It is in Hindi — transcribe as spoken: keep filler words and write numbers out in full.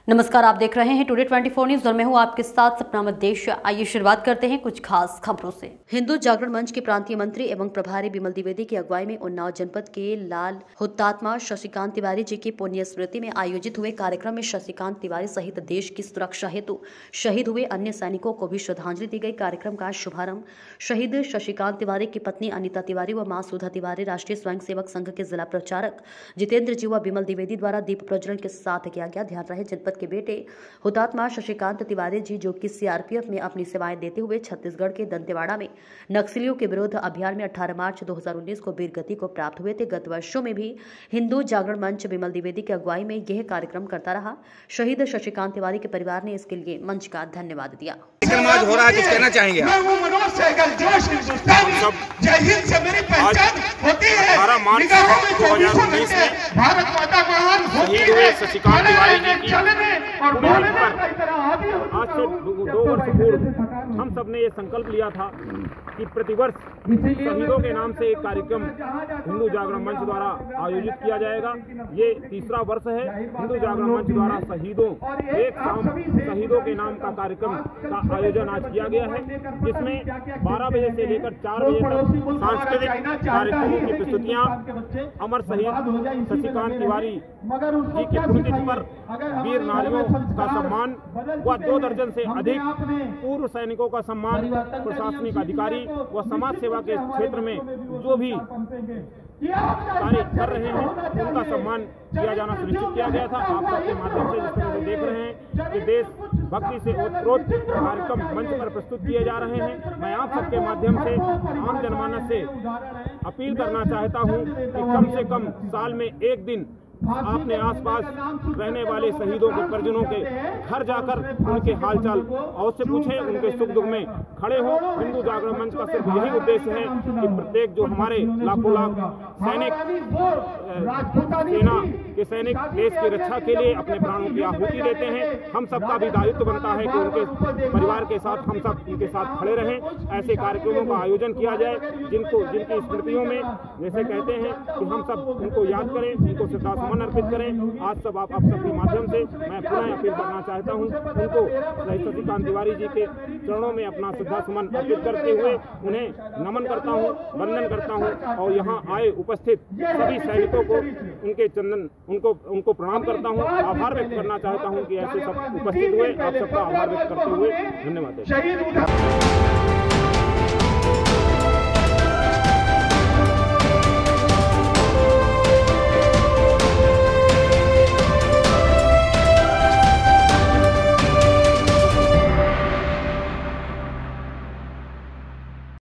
नमस्कार, आप देख रहे हैं टुडे चौबीस न्यूज और मैं हूं आपके साथ सपना मध्य। आइए शुरुआत करते हैं कुछ खास खबरों से। हिंदू जागरण मंच के प्रांतीय मंत्री एवं प्रभारी बिमल द्विवेदी की अगुवाई में उन्नाव जनपद के लाल हुतात्मा शशिकांत तिवारी जी की पुण्य स्मृति में आयोजित हुए कार्यक्रम में शशिकांत तिवारी सहित देश की सुरक्षा हेतु शहीद हुए अन्य सैनिकों को भी श्रद्धांजलि दी गई। कार्यक्रम का शुभारंभ शहीद शशिकांत तिवारी की पत्नी अनिता तिवारी व मां सुधा तिवारी, राष्ट्रीय स्वयंसेवक संघ के जिला प्रचारक जितेंद्र जी व बिमल द्विवेदी द्वारा दीप प्रज्वलन के साथ किया गया। ध्यान रहे जनपद के बेटे हुतात्मा शशिकांत तिवारी जी, जो कि सीआरपीएफ में अपनी सेवाएं देते हुए छत्तीसगढ़ के दंतेवाड़ा में नक्सलियों के विरुद्ध अभियान में अठारह मार्च दो हज़ार उन्नीस को वीर गति को प्राप्त हुए थे। गत वर्षों में भी हिंदू जागरण मंच बिमल द्विवेदी की अगुवाई में यह कार्यक्रम करता रहा। शहीद शशिकांत तिवारी के परिवार ने इसके लिए मंच का धन्यवाद दिया। आज हो रहा है, कुछ कहना चाहेंगे? जय हिंद से मेरी पहचान होती है। अठारह मार्च दो हज़ार उन्नीस में भारत माता का महान शहीद हुए शशिकांत तिवारी जी की और पुण्यतिथि पर आज से दो वर्ष पूर्व हम सब ने ये संकल्प लिया था कि प्रतिवर्ष शहीदों के नाम से एक कार्यक्रम हिंदू जागरण मंच द्वारा आयोजित किया जाएगा। ये तीसरा वर्ष है। हिंदू जागरण मंच द्वारा शहीदों एक शाम शहीदों के नाम का कार्यक्रम का आयोजन आज किया गया है, जिसमें बारह बजे से लेकर चार बजे तक सांस्कृतिक कार्यक्रमों की प्रस्तुतियां, अमर शहीद शशिकांत तिवारी जी की पुण्यतिथि पर वीर नारियों का सम्मान व दो दर्जन से अधिक पूर्व सैनिकों का सम्मान, प्रशासनिक अधिकारी व समाज सेवा के क्षेत्र में जो भी कार्य कर रहे हैं उनका सम्मान किया जाना सुनिश्चित किया गया था। आप सबके माध्यम से जिस तरह से देख रहे हैं कि देश भक्ति से ओतप्रोत कार्यक्रम मंच पर प्रस्तुत किए जा रहे हैं, मैं आप सबके माध्यम से आम जनमानस से अपील करना चाहता हूं कि कम से कम साल में एक दिन आपने आसपास रहने वाले शहीदों के परिजनों के घर जाकर उनके हालचाल अवश्य पूछें, उनके सुख दुख में खड़े हो। हिंदू जागरण मंच का सिर्फ यही उद्देश्य है कि प्रत्येक जो हमारे लाखों लाख सैनिक सेना के सैनिक देश की रक्षा के लिए अपने प्राणों की आहुति देते हैं, हम सबका भी दायित्व बनता है कि उनके परिवार के साथ हम सब उनके साथ खड़े रहें। ऐसे कार्यक्रमों का आयोजन किया जाए जिनको जिनकी स्मृतियों में जैसे कहते हैं कि हम सब उनको याद करें, उनको श्रद्धा सुमन अर्पित करें। आज सब आप, आप सबके माध्यम से मैं पुनः अपील करना चाहता हूं, उनको शहीद शशिकांत तिवारी जी के चरणों में अपना श्रद्धा सुमन अर्पित करते हुए उन्हें नमन करता हूं, वंदन करता हूं और यहां आए उपस्थित सभी सैनिकों को उनके चंदन उनको उनको प्रणाम करता हूं, आभार व्यक्त करना चाहता हूं कि ऐसे सब उपस्थित हुए। आप सबका आभार व्यक्त करते हुए धन्यवाद।